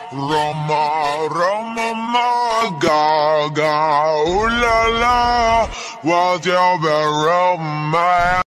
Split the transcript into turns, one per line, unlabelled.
Roma, Roma, ma, ga, ga, ooh la la, what's your Roma?